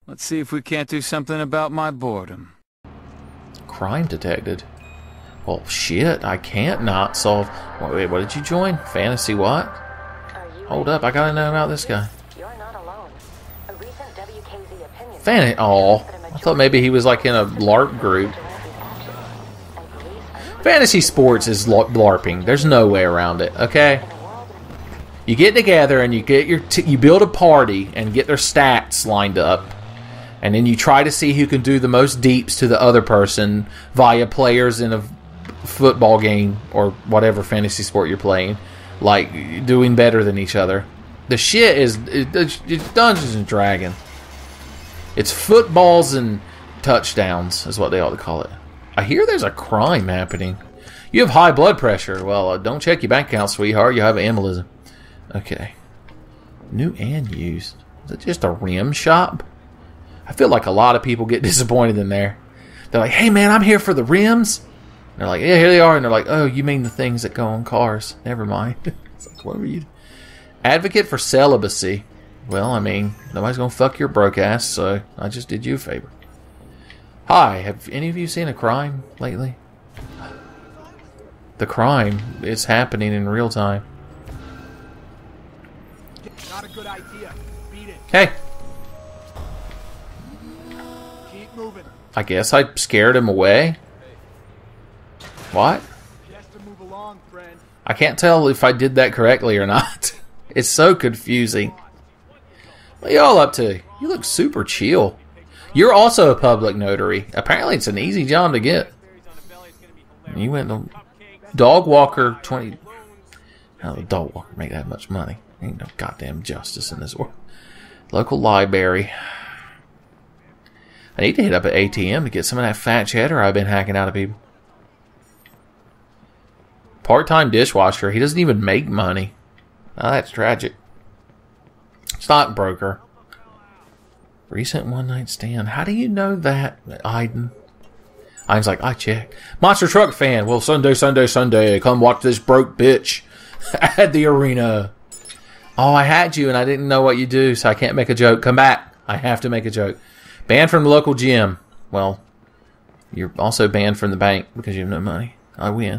Let's see if we can't do something about my boredom. Crime detected. Well, shit, I can't not solve... Wait, what did you join? Fantasy what? Hold up, I gotta know about this guy. You're not alone. A recent WKZ opinion... I thought maybe he was like in a LARP group. Fantasy sports is LARPing. There's no way around it, okay? You get together and you get you build a party and get their stats lined up. And then you try to see who can do the most deeps to the other person via players in a football game or whatever fantasy sport you're playing, like doing better than each other. The shit is it's Dungeons and Dragons. It's footballs and touchdowns is what they ought to call it. I hear there's a crime happening. You have high blood pressure. Well, don't check your bank account, sweetheart. You have embolism. Okay. New and used. Is it just a rim shop? I feel like a lot of people get disappointed in there. They're like, hey man, I'm here for the rims. And they're like, yeah, here they are. And they're like, oh, you mean the things that go on cars. Never mind. It's like, what were you? Advocate for celibacy. Well, I mean, nobody's going to fuck your broke ass, so I just did you a favor. Hi, have any of you seen a crime lately? The crime is happening in real time. Not a good idea. Beat it. Hey. Keep moving. I guess I scared him away. What? Just to move along, friend. I can't tell if I did that correctly or not. It's so confusing. What are y'all up to? You look super chill. You're also a public notary. Apparently it's an easy job to get. You went to Dog Walker 20... How did a dog walker make that much money? Ain't no goddamn justice in this world. Local library. I need to hit up an ATM to get some of that fat cheddar I've been hacking out of people. Part-time dishwasher. He doesn't even make money. Oh, that's tragic. Stockbroker. Recent one-night stand. How do you know that, Aiden? Aiden's like, I checked. Monster Truck fan. Well, Sunday. Come watch this broke bitch at the arena. Oh, I hacked you and I didn't know what you do, so I can't make a joke. Come back. I have to make a joke. Banned from the local gym. Well, you're also banned from the bank because you have no money. I win.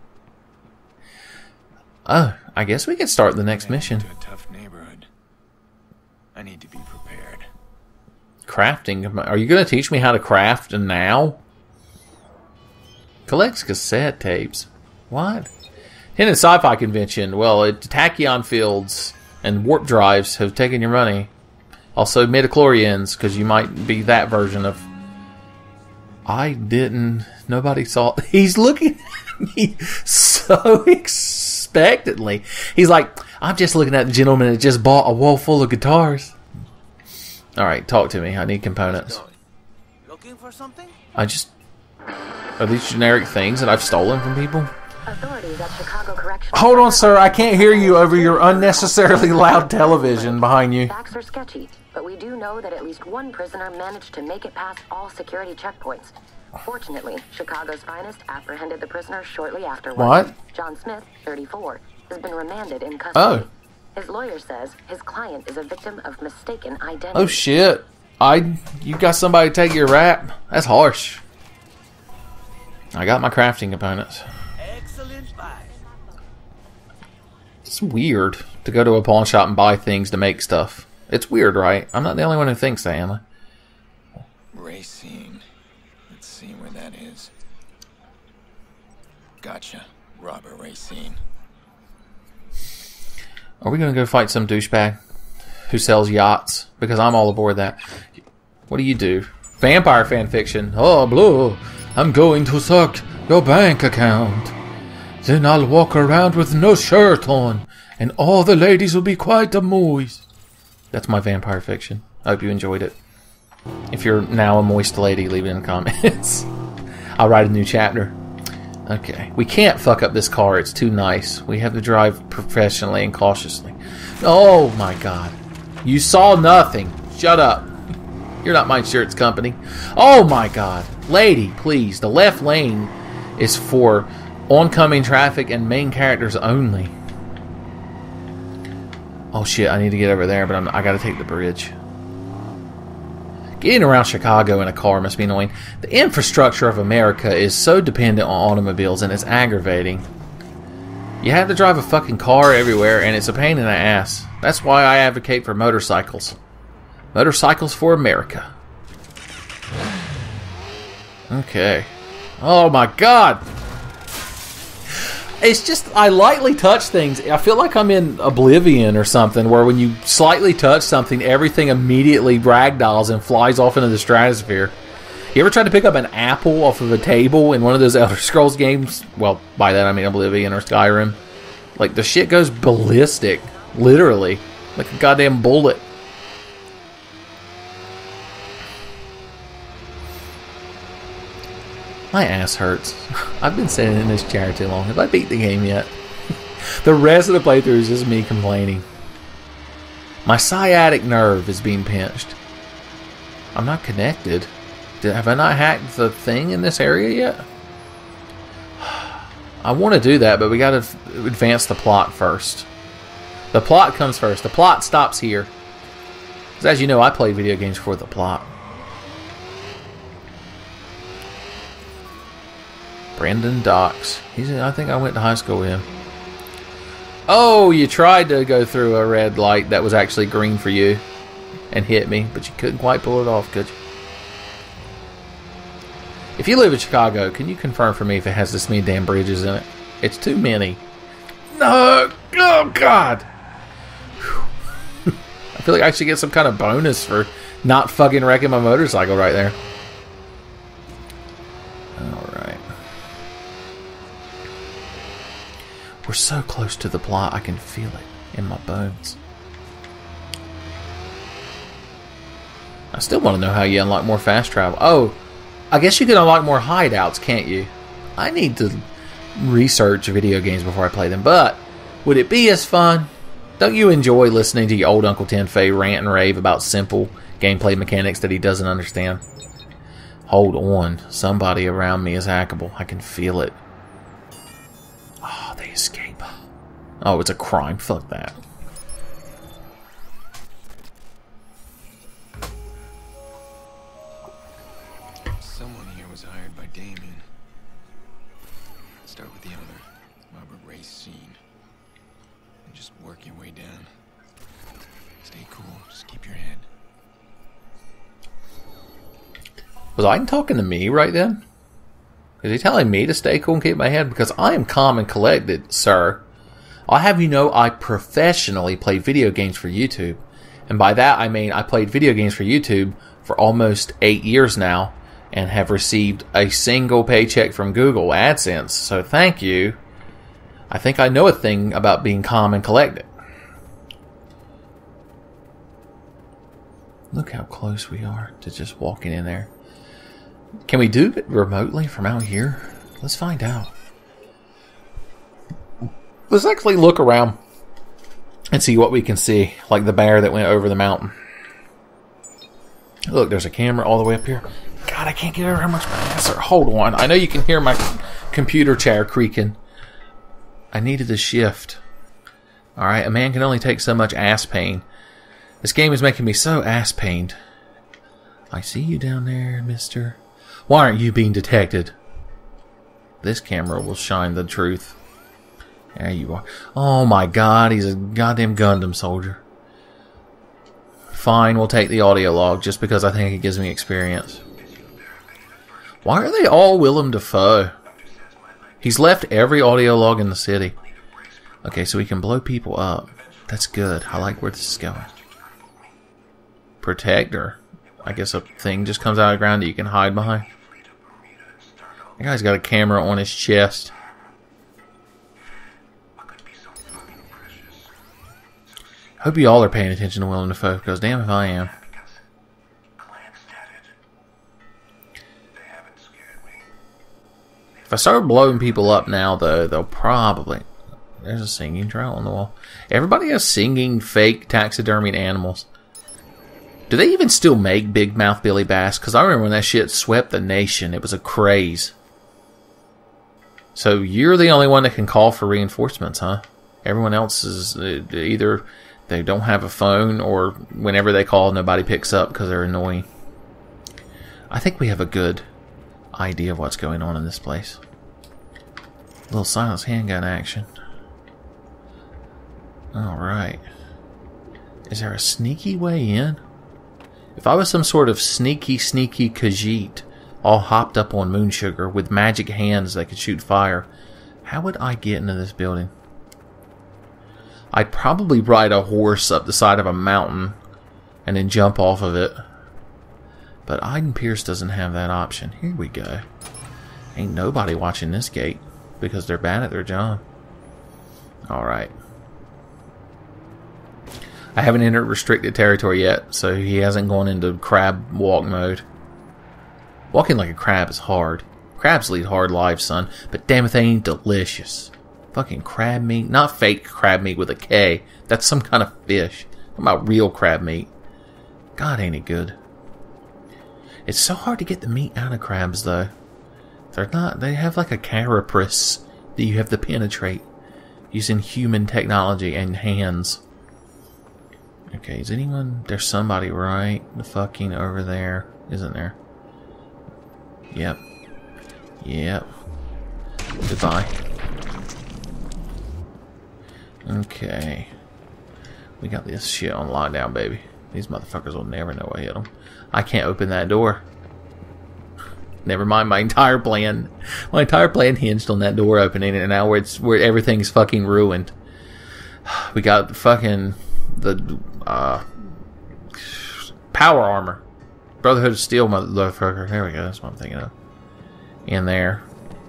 Oh, I guess we can start the next mission. To a tough neighborhood. I need to be prepared. Crafting. Are you going to teach me how to craft now? Collects cassette tapes. What? Hidden Sci-Fi Convention. Well, Tachyon Fields and Warp Drives have taken your money. Also, midichlorians, because you might be that version of... I didn't... Nobody saw... He's looking at me so expectantly. He's like, I'm just looking at the gentleman that just bought a wall full of guitars. Alright, talk to me. I need components. Looking for something? I just... Are these generic things that I've stolen from people? Authorities at Chicago Correctional... Hold on, sir. I can't hear you over your unnecessarily loud television behind you. Facts are sketchy, but we do know that at least one prisoner managed to make it past all security checkpoints. Fortunately, Chicago's finest apprehended the prisoner shortly afterwards. What? John Smith, 34, has been remanded in custody. Oh. His lawyer says his client is a victim of mistaken identity. Oh, shit. You got somebody to take your rap? That's harsh. I got my crafting components. Excellent buy. It's weird to go to a pawn shop and buy things to make stuff. It's weird, right? I'm not the only one who thinks that, am I? Racine. Let's see where that is. Gotcha. Robert Racine. Are we going to go fight some douchebag who sells yachts? Because I'm all aboard that. What do you do? Vampire fanfiction. Oh, blue. I'm going to suck your bank account. Then I'll walk around with no shirt on. And all the ladies will be quite amused. That's my vampire fiction. I hope you enjoyed it. If you're now a moist lady, leave it in the comments. I'll write a new chapter. Okay. We can't fuck up this car. It's too nice. We have to drive professionally and cautiously. Oh my god. You saw nothing. Shut up. You're not my insurance company. Oh my god. Lady, please. The left lane is for oncoming traffic and main characters only. Oh shit, I need to get over there, but I gotta take the bridge. Getting around Chicago in a car must be annoying. The infrastructure of America is so dependent on automobiles, and it's aggravating. You have to drive a fucking car everywhere, and it's a pain in the ass. That's why I advocate for motorcycles. Motorcycles for America. Okay. Oh my god! It's just, I lightly touch things. I feel like I'm in Oblivion or something, where when you slightly touch something, everything immediately ragdolls and flies off into the stratosphere. You ever tried to pick up an apple off of a table in one of those Elder Scrolls games? Well, by that I mean Oblivion or Skyrim. Like, the shit goes ballistic. Literally. Like a goddamn bullet. My ass hurts. I've been sitting in this chair too long. Have I beat the game yet? The rest of the playthrough is just me complaining. My sciatic nerve is being pinched. I'm not connected. Have I not hacked the thing in this area yet? I want to do that, but we got to advance the plot first. The plot comes first. The plot stops here. Because as you know, I play video games for the plot. Brendan Docks. I think I went to high school with him. Oh, you tried to go through a red light that was actually green for you and hit me, but you couldn't quite pull it off, could you? If you live in Chicago, can you confirm for me if it has this many damn bridges in it? It's too many. No! Oh, God! I feel like I should get some kind of bonus for not fucking wrecking my motorcycle right there. Alright. We're so close to the plot, I can feel it in my bones. I still want to know how you unlock more fast travel. Oh, I guess you can unlock more hideouts, can't you? I need to research video games before I play them, but would it be as fun? Don't you enjoy listening to your old Uncle Tenfei rant and rave about simple gameplay mechanics that he doesn't understand? Hold on. Somebody around me is hackable. I can feel it. Oh, they escape. Oh, it's a crime. Fuck that. Someone here was hired by Damien. Start with the owner, Robert Racine. And just work your way down. Stay cool. Just keep your head. Was I talking to me right then? Is he telling me to stay cool and keep my head? Because I am calm and collected, sir. I'll have you know I professionally play video games for YouTube. And by that I mean I played video games for YouTube for almost 8 years now and have received a single paycheck from Google AdSense. So thank you. I think I know a thing about being calm and collected. Look how close we are to just walking in there. Can we do it remotely from out here? Let's find out. Let's actually look around and see what we can see. Like the bear that went over the mountain. Look, there's a camera all the way up here. God, I can't get over how much my ass hurt. Hold on. I know you can hear my computer chair creaking. I needed a shift. Alright, a man can only take so much ass pain. This game is making me so ass pained. I see you down there, mister. Why aren't you being detected? This camera will shine the truth. There you are. Oh my god, he's a goddamn Gundam soldier. Fine, we'll take the audio log just because I think it gives me experience. Why are they all Willem Dafoe? He's left every audio log in the city. Okay, so we can blow people up. That's good. I like where this is going. Protector. I guess a thing just comes out of the ground that you can hide behind. That guy's got a camera on his chest. Hope you all are paying attention to Willem Dafoe, because damn if I am. If I start blowing people up now, though, they'll probably... There's a singing trout on the wall. Everybody has singing, fake, taxidermied animals. Do they even still make Big Mouth Billy Bass? Because I remember when that shit swept the nation. It was a craze. So you're the only one that can call for reinforcements, huh? Everyone else is either they don't have a phone or whenever they call, nobody picks up because they're annoying. I think we have a good idea of what's going on in this place. A little silenced handgun action. Alright. Is there a sneaky way in? If I was some sort of sneaky Khajiit, all hopped up on moon sugar with magic hands that could shoot fire, how would I get into this building? I'd probably ride a horse up the side of a mountain and then jump off of it. But Aiden Pierce doesn't have that option. Here we go. Ain't nobody watching this gate because they're bad at their job. Alright. I haven't entered restricted territory yet, so he hasn't gone into crab walk mode. Walking like a crab is hard. Crabs lead hard lives, son, but damn it, they ain't delicious. Fucking crab meat. Not fake crab meat with a K. That's some kind of fish. I'm about real crab meat. God, ain't it good. It's so hard to get the meat out of crabs, though. They're not. They have like a carapace that you have to penetrate using human technology and hands. Okay, is anyone... There's somebody right the fucking over there, isn't there? Yep. Yep. Goodbye. Okay. We got this shit on lockdown, baby. These motherfuckers will never know I hit them. I can't open that door. Never mind, my entire plan. My entire plan hinged on that door opening, and now where everything's fucking ruined. We got fucking the power armor. Brotherhood of Steel, motherfucker. There we go. That's what I'm thinking of. In there.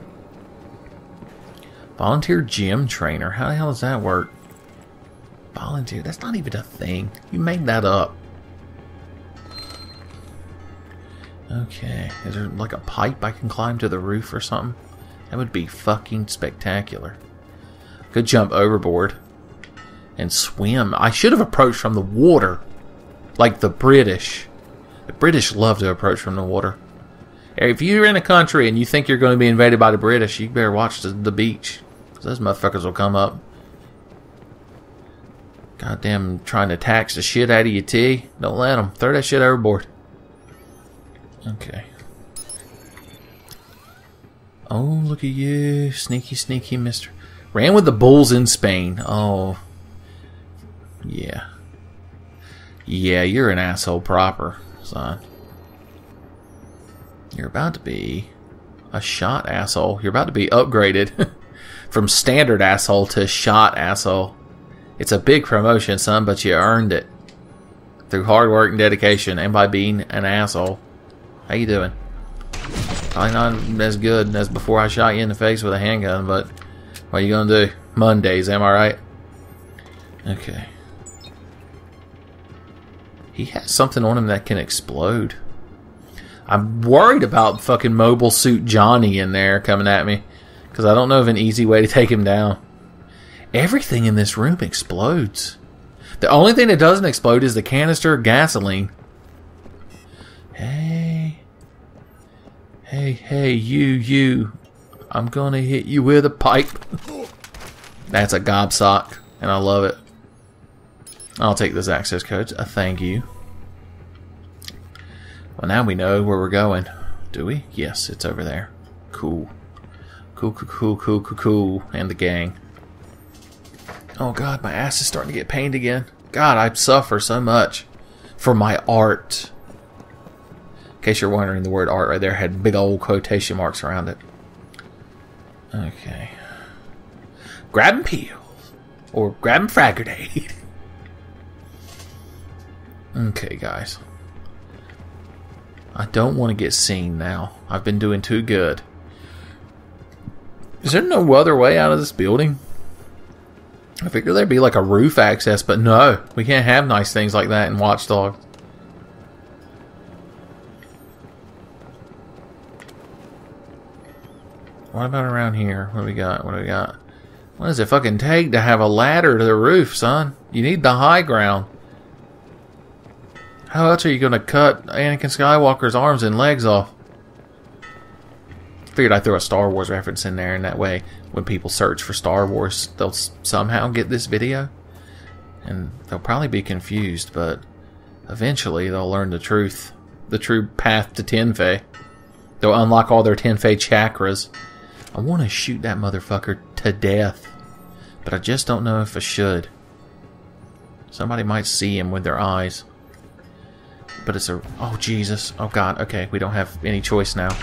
Volunteer gym trainer. How the hell does that work? Volunteer. That's not even a thing. You made that up. Okay. Is there like a pipe I can climb to the roof or something? That would be fucking spectacular. Could jump overboard and swim. I should have approached from the water. Like the British. The British love to approach from the water. If you're in a country and you think you're going to be invaded by the British, you better watch the beach. Because those motherfuckers will come up. Goddamn trying to tax the shit out of your tea. Don't let them. Throw that shit overboard. Okay. Oh, look at you. Sneaky, sneaky mister. Ran with the bulls in Spain. Oh. Yeah. Yeah, you're an asshole proper, son. You're about to be a shot asshole. You're about to be upgraded from standard asshole to shot asshole. It's a big promotion, son, but you earned it. Through hard work and dedication and by being an asshole. How you doing? Probably not as good as before I shot you in the face with a handgun, but what are you gonna do? Mondays, am I right? Okay. He has something on him that can explode. I'm worried about fucking Mobile Suit Johnny in there coming at me. Because I don't know of an easy way to take him down. Everything in this room explodes. The only thing that doesn't explode is the canister of gasoline. Hey. Hey, you. I'm gonna hit you with a pipe. That's a gobsock. And I love it. I'll take this access code. Thank you. Well, now we know where we're going. Do we? Yes, it's over there. Cool. Cool. And the gang. Oh god, my ass is starting to get pained again. God, I suffer so much for my art. In case you're wondering, the word art right there had big old quotation marks around it. Okay. Grabbing pills. Or grabbing frag grenade. Okay, guys. I don't want to get seen now. I've been doing too good. Is there no other way out of this building? I figured there'd be like a roof access, but no. We can't have nice things like that in Watch Dogs. What about around here? What do we got? What does it fucking take to have a ladder to the roof, son? You need the high ground. How else are you going to cut Anakin Skywalker's arms and legs off? Figured I'd throw a Star Wars reference in there, and that way, when people search for Star Wars, they'll somehow get this video. And they'll probably be confused, but eventually they'll learn the truth the true path to Tenfei. They'll unlock all their Tenfei chakras. I want to shoot that motherfucker to death, but I just don't know if I should. Somebody might see him with their eyes. But it's a... Oh, Jesus. Oh, God. Okay, we don't have any choice now.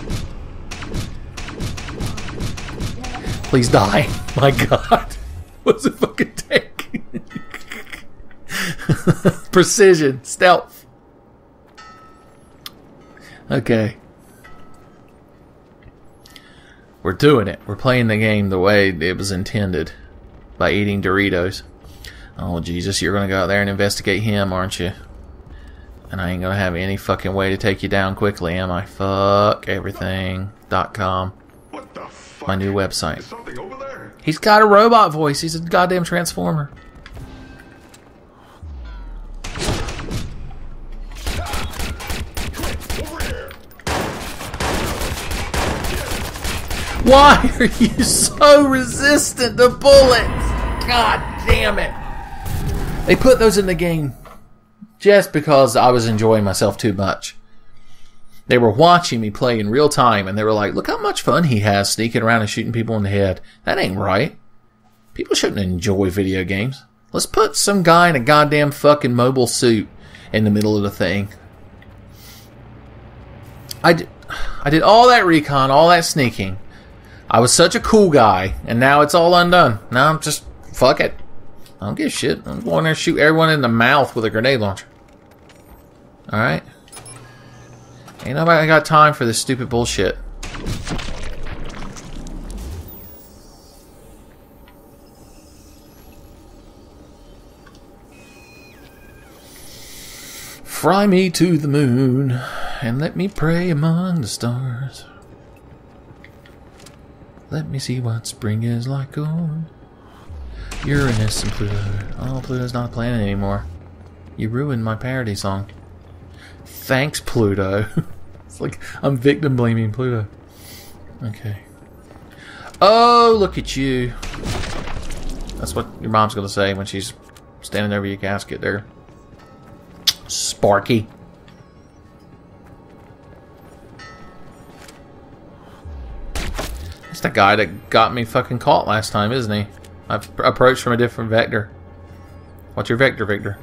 Please die. My God. What's it fucking take? Precision. Stealth. Okay. We're doing it. We're playing the game the way it was intended. By eating Doritos. Oh, Jesus. You're going to go out there and investigate him, aren't you? And I ain't going to have any fucking way to take you down quickly, am I? Fuckeverything.com. What the fuck? My new website. There's something over there. He's got a robot voice. He's a goddamn transformer. Over here. Why are you so resistant to bullets? God damn it. They put those in the game just because I was enjoying myself too much. They were watching me play in real time, and they were like, look how much fun he has sneaking around and shooting people in the head. That ain't right. People shouldn't enjoy video games. Let's put some guy in a goddamn fucking mobile suit in the middle of the thing. I did all that recon, all that sneaking. I was such a cool guy, and now it's all undone. Now I'm just, fuck it. I don't give a shit. I'm going there and shoot everyone in the mouth with a grenade launcher. Alright? Ain't nobody got time for this stupid bullshit. Fly me to the moon and let me pray among the stars. Let me see what spring is like on Uranus and Pluto. Oh, Pluto's not a planet anymore. You ruined my parody song. Thanks, Pluto. It's like I'm victim blaming Pluto. Okay. Oh, look at you. That's what your mom's gonna say when she's standing over your casket there. Sparky. It's the guy that got me fucking caught last time, isn't he? I've approached from a different vector. What's your vector, Victor?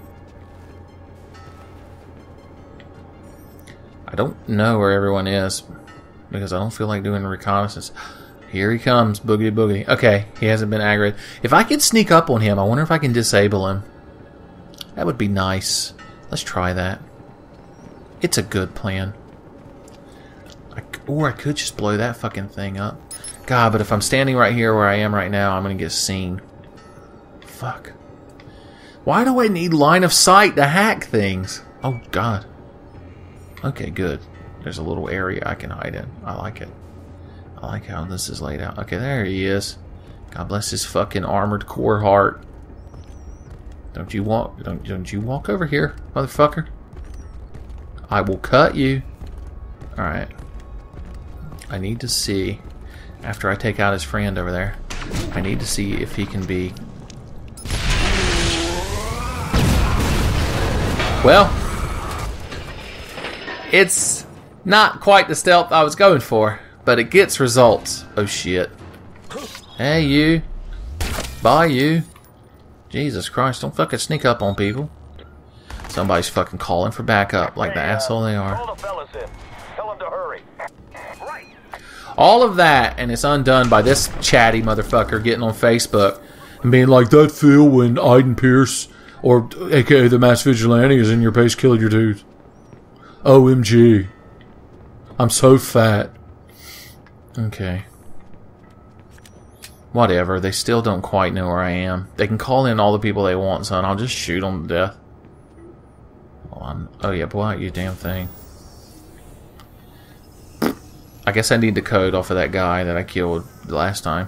I don't know where everyone is because I don't feel like doing reconnaissance. Here he comes, boogity boogity. Okay, he hasn't been aggroed. If I could sneak up on him, I wonder if I can disable him. That would be nice. Let's try that. It's a good plan. Or I could just blow that fucking thing up. God, but if I'm standing right here where I am right now, I'm gonna get seen. Fuck. Why do I need line of sight to hack things? Oh, God. Okay, good. There's a little area I can hide in. I like it. I like how this is laid out. Okay, there he is. God bless his fucking armored core heart. Don't you walk over here, motherfucker. I will cut you. Alright. I need to see, after I take out his friend over there, I need to see if he can be... Well, it's not quite the stealth I was going for, but it gets results. Oh shit. Hey you. Bye you. Jesus Christ, don't fucking sneak up on people. Somebody's fucking calling for backup like the asshole they are. Call the fellas in. Tell them to hurry. Right. All of that, and it's undone by this chatty motherfucker getting on Facebook and being like, that feel when Aiden Pierce, or aka the Mass Vigilante, is in your base killing your dudes. OMG. I'm so fat. Okay. Whatever, they still don't quite know where I am. They can call in all the people they want, son. I'll just shoot them to death. Oh yeah, blow out you damn thing. I guess I need the code off of that guy that I killed the last time.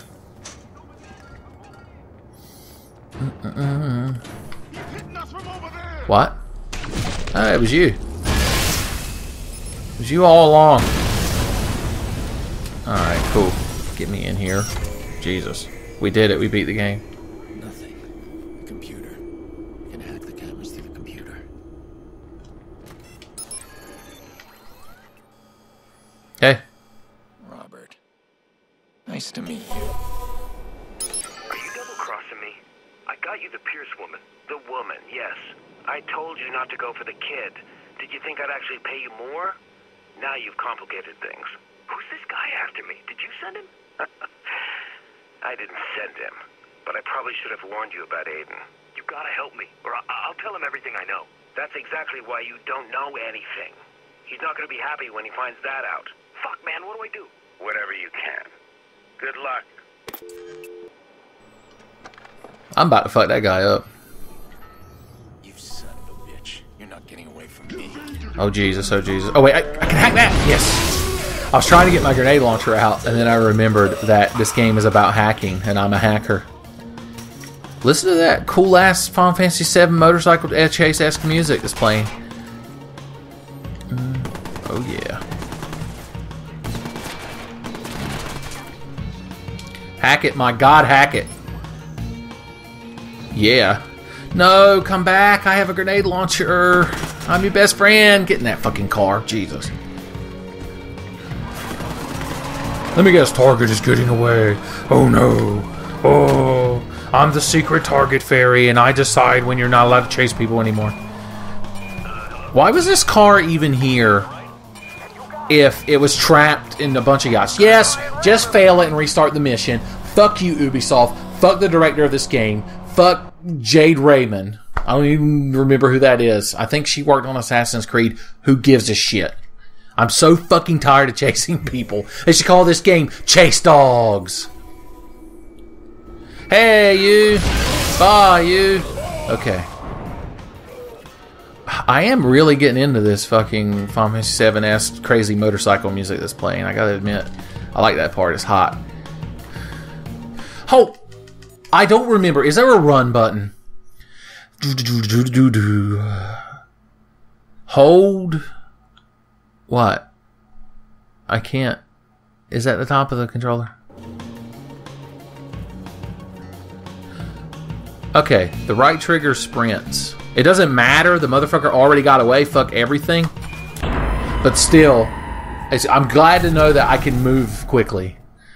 What? Oh, it was you. It was you all along. Alright, cool. Get me in here. Jesus. We did it. We beat the game. Nothing. Computer. I can hack the cameras through the computer. Hey. Robert. Nice to meet you. Are you double-crossing me? I got you the Pierce woman. The woman, yes. I told you not to go for the kid. Did you think I'd actually pay you more? Now you've complicated things. Who's this guy after me? Did you send him? I didn't send him, but I probably should have warned you about Aiden. You gotta help me, or I'll tell him everything I know. That's exactly why you don't know anything. He's not gonna be happy when he finds that out. Fuck, man, what do I do? Whatever you can. Good luck. I'm about to fuck that guy up. You son of a bitch. You're not getting away from me. Oh, Jesus. Oh, Jesus. Oh, wait. I can hack that. Yes. I was trying to get my grenade launcher out, and then I remembered that this game is about hacking, and I'm a hacker. Listen to that cool-ass Final Fantasy VII motorcycle chase-esque music that's playing. Oh, yeah. Hack it, my God, hack it. Yeah. No, come back. I have a grenade launcher. I'm your best friend. Get in that fucking car. Jesus. Let me guess, target is getting away. Oh no. Oh, I'm the secret target fairy, and I decide when you're not allowed to chase people anymore. Why was this car even here if it was trapped in a bunch of yachts? Yes, just fail it and restart the mission. Fuck you, Ubisoft. Fuck the director of this game. Fuck Jade Raymond. I don't even remember who that is. I think she worked on Assassin's Creed. Who gives a shit? I'm so fucking tired of chasing people. They should call this game Chase Dogs. Hey, you. Bye, you. Okay. I am really getting into this fucking Final Fantasy VII-esque crazy motorcycle music that's playing. I gotta admit. I like that part. It's hot. Oh! I don't remember. Is there a run button? Hold. What? I can't. Is that the top of the controller? Okay, the right trigger sprints. It doesn't matter. The motherfucker already got away. Fuck everything. But still, I'm glad to know that I can move quickly.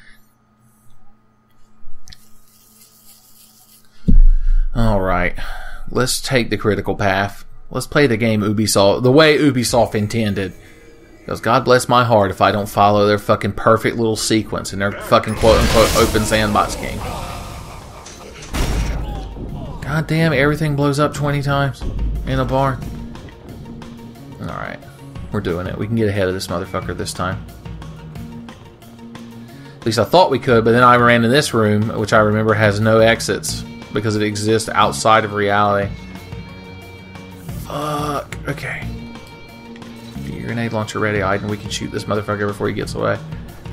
Alright. Let's take the critical path. Let's play the game Ubisoft, the way Ubisoft intended. Because God bless my heart if I don't follow their fucking perfect little sequence in their fucking quote-unquote open sandbox game. God damn, everything blows up 20 times in a barn. Alright. We're doing it. We can get ahead of this motherfucker this time. At least I thought we could, but then I ran in this room, which I remember has no exits. Because it exists outside of reality. Fuck. Okay. Get your grenade launcher ready, Aiden. We can shoot this motherfucker before he gets away.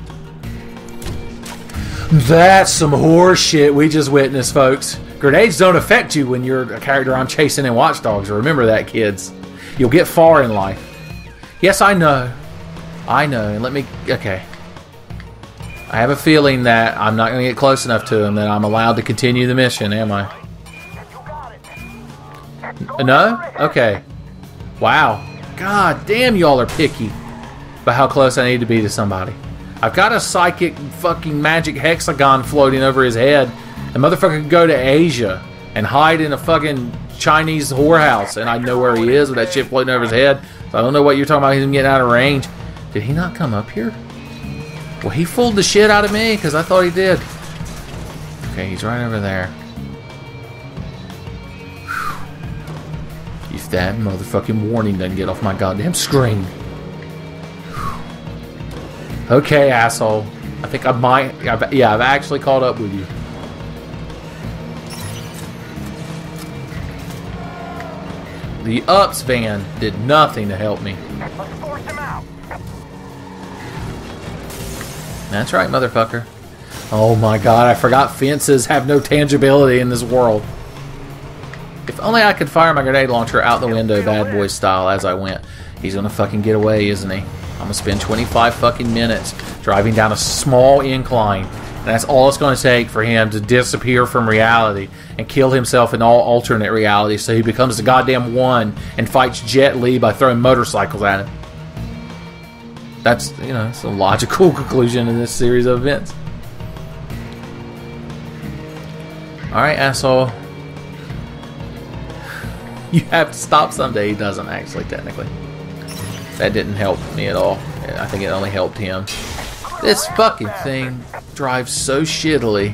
That's some horse shit we just witnessed, folks. Grenades don't affect you when you're a character I'm chasing in Watch Dogs. Remember that, kids. You'll get far in life. Yes, I know. I know. And let me... Okay. I have a feeling that I'm not going to get close enough to him that I'm allowed to continue the mission, am I? No? Okay. Wow. God damn, y'all are picky about how close I need to be to somebody. I've got a psychic fucking magic hexagon floating over his head. The motherfucker could go to Asia and hide in a fucking Chinese whorehouse, and I know where he is with that shit floating over his head. So I don't know what you're talking about him getting out of range. Did he not come up here? Well, he fooled the shit out of me, because I thought he did. Okay, he's right over there. Whew. If that motherfucking warning doesn't get off my goddamn screen. Whew. Okay, asshole. I think I might... I've actually caught up with you. The UPS van did nothing to help me. Let's force him out. That's right, motherfucker. Oh my god, I forgot fences have no tangibility in this world. If only I could fire my grenade launcher out the window, bad boy style, as I went. He's gonna fucking get away, isn't he? I'm gonna spend 25 fucking minutes driving down a small incline. And that's all it's gonna take for him to disappear from reality and kill himself in all alternate realities so he becomes the goddamn one and fights Jet Li by throwing motorcycles at him. That's, you know, it's a logical conclusion in this series of events. Alright, asshole. You have to stop someday. He doesn't actually, technically. That didn't help me at all. I think it only helped him. This fucking thing drives so shittily.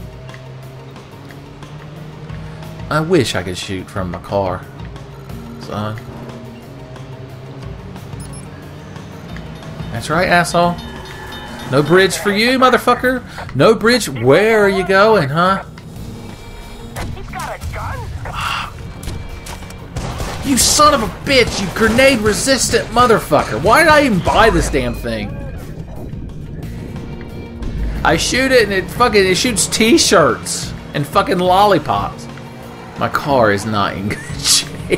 I wish I could shoot from my car, son. That's right, asshole. No bridge for you, motherfucker. No bridge. Where are you going, huh? He's got a gun? You son of a bitch, you grenade-resistant motherfucker. Why did I even buy this damn thing? I shoot it and it shoots t-shirts and fucking lollipops. My car is not in good shape.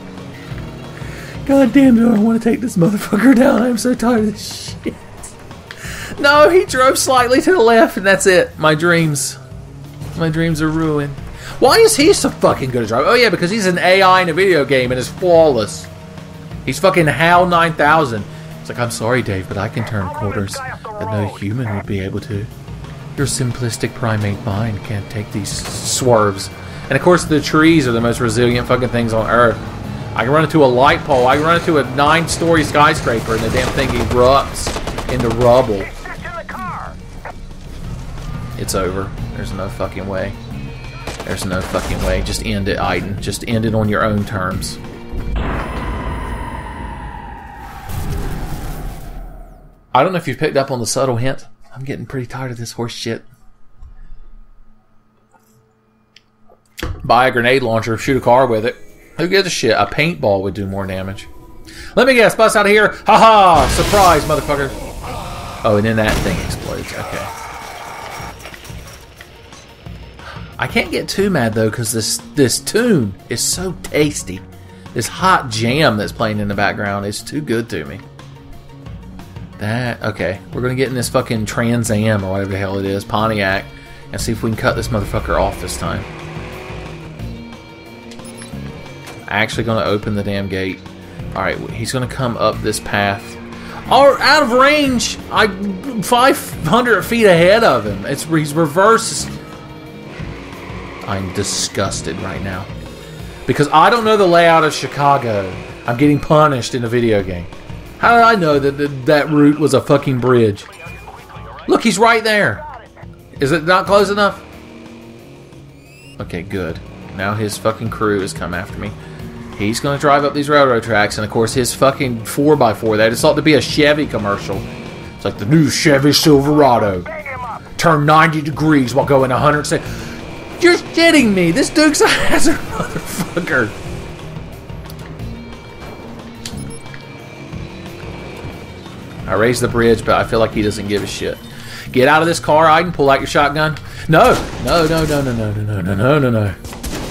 God damn, do I want to take this motherfucker down. I'm so tired of this shit. No, he drove slightly to the left and that's it. My dreams are ruined. Why is he so fucking good at driving? Oh yeah, because he's an AI in a video game and is flawless. He's fucking HAL 9000. It's like, I'm sorry, Dave, but I can turn corners that no human would be able to. Your simplistic primate mind can't take these swerves. And of course, the trees are the most resilient fucking things on Earth. I can run into a light pole. I can run into a 9-story skyscraper, and the damn thing erupts into rubble. It's over. There's no fucking way. There's no fucking way. Just end it, Aiden. Just end it on your own terms. I don't know if you've picked up on the subtle hint. I'm getting pretty tired of this horse shit. Buy a grenade launcher, shoot a car with it. Who gives a shit? A paintball would do more damage. Let me guess, bust out of here. Haha! Surprise, motherfucker. Oh, and then that thing explodes. Okay. I can't get too mad though, because this tune is so tasty. This hot jam that's playing in the background is too good to me. Okay, we're gonna get in this fucking Trans Am or whatever the hell it is, Pontiac, and see if we can cut this motherfucker off this time. Actually gonna open the damn gate. Alright, he's gonna come up this path. Oh, out of range! I'm 500 feet ahead of him. He's reversed. I'm disgusted right now. Because I don't know the layout of Chicago. I'm getting punished in a video game. How did I know that route was a fucking bridge? Look, he's right there. Is it not close enough? Okay, good. Now his fucking crew has come after me. He's going to drive up these railroad tracks, and of course his fucking 4x4, that is thought to be a Chevy commercial. It's like the new Chevy Silverado. Turn 90 degrees while going 100. You're shitting me! This Dukes of Hazzard motherfucker! I raised the bridge, but I feel like he doesn't give a shit. Get out of this car, Aiden. Pull out your shotgun. No! No, no, no, no, no, no, no, no, no, no, no.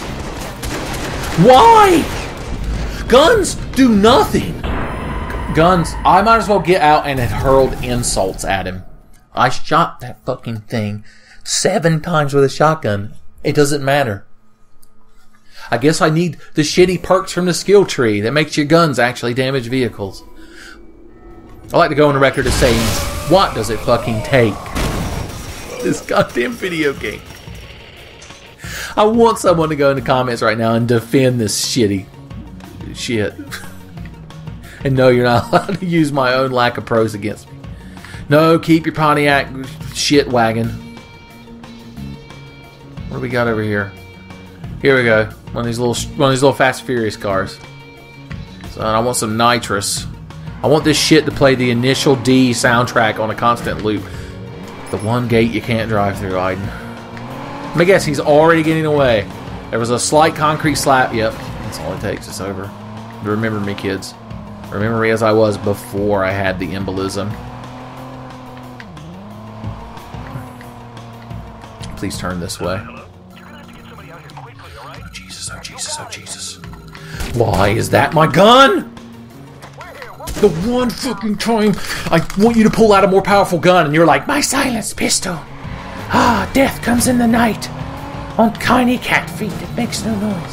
Why? Guns do nothing. Guns, I might as well get out and had hurled insults at him. I shot that fucking thing 7 times with a shotgun. It doesn't matter. I guess I need the shitty perks from the skill tree that makes your guns actually damage vehicles. I like to go on the record as saying, what does it fucking take? This goddamn video game. I want someone to go in the comments right now and defend this shitty shit. And no, you're not allowed to use my own lack of pros against me. No, keep your Pontiac shit wagon. What do we got over here? Here we go. One of these little Fast and Furious cars. So I want some nitrous. I want this shit to play the Initial D soundtrack on a constant loop. The one gate you can't drive through, Aiden. Let me guess, he's already getting away. There was a slight concrete slap. Yep, that's all it takes. It's over. Remember me, kids. Remember me as I was before I had the embolism. Please turn this way. Oh, Jesus, oh, Jesus, oh, Jesus. Why is that my gun? The one fucking time I want you to pull out a more powerful gun and you're like, my silenced pistol. Ah, death comes in the night. On tiny cat feet, it makes no noise.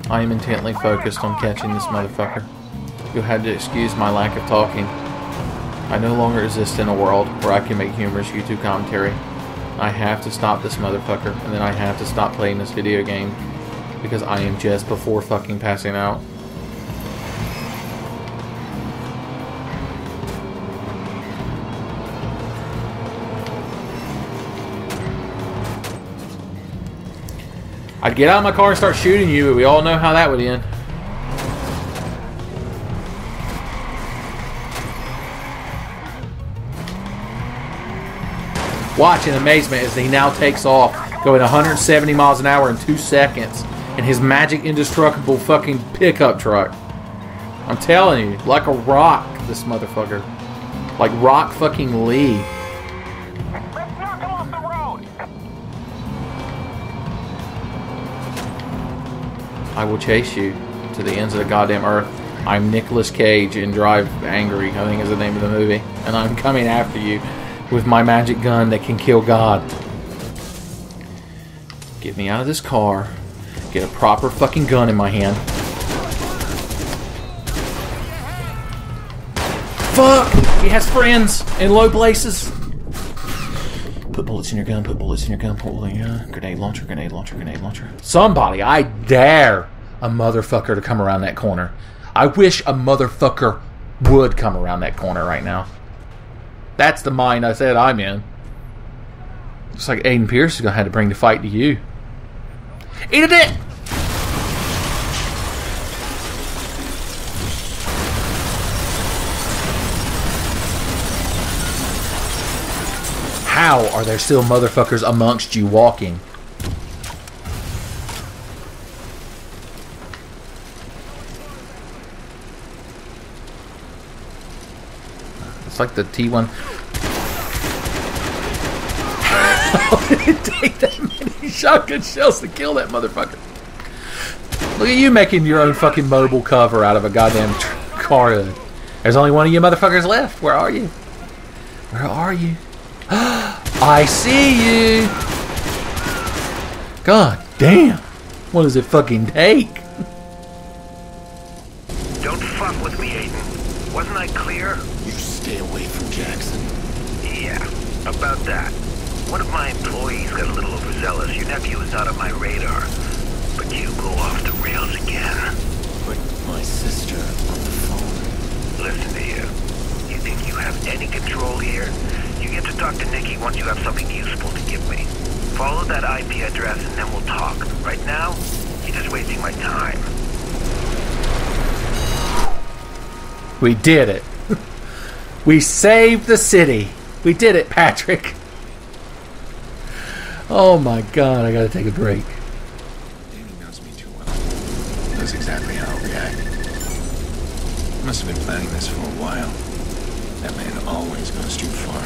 I am intently focused on catching this motherfucker. You'll have to excuse my lack of talking. I no longer exist in a world where I can make humorous YouTube commentary. I have to stop this motherfucker, and then I have to stop playing this video game because I am just before fucking passing out. I'd get out of my car and start shooting you, but we all know how that would end. Watch in amazement as he now takes off, going 170 miles an hour in 2 seconds in his magic indestructible fucking pickup truck. I'm telling you, like a rock, this motherfucker. Like Rock fucking Lee. I will chase you to the ends of the goddamn earth. I'm Nicolas Cage in Drive Angry, I think is the name of the movie. And I'm coming after you with my magic gun that can kill God. Get me out of this car. Get a proper fucking gun in my hand. Fuck! He has friends in low places. Put bullets in your gun, put bullets in your gun, put bullets in your gun. Grenade launcher, grenade launcher, grenade launcher. Somebody, I dare a motherfucker to come around that corner. I wish a motherfucker would come around that corner right now. That's the mind I said I'm in. Looks like Aiden Pierce is going to have to bring the fight to you. Eat a dick! How are there still motherfuckers amongst you walking? It's like the T1. How did it take that many shotgun shells to kill that motherfucker? Look at you making your own fucking mobile cover out of a goddamn car hood. There's only one of you motherfuckers left. Where are you? Where are you? I see you! God damn! What does it fucking take? Don't fuck with me, Aiden. Wasn't I clear? You stay away from Jackson. Yeah, about that. One of my employees got a little overzealous. Your nephew is not on my radar. But you go off the rails again. But my sister on the phone. Listen to you. You think you have any control here? You get to talk to Nikki once you have something useful to give me. Follow that IP address and then we'll talk. Right now, you're just wasting my time. We did it. We saved the city. We did it, Patrick. Oh my god, I gotta take a break. Danny knows me too well. Knows exactly how I'll react. Must have been planning this for a while. That man always goes too far.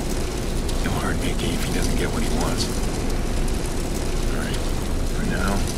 He'll hurt Nicky if he doesn't get what he wants. Alright, for now,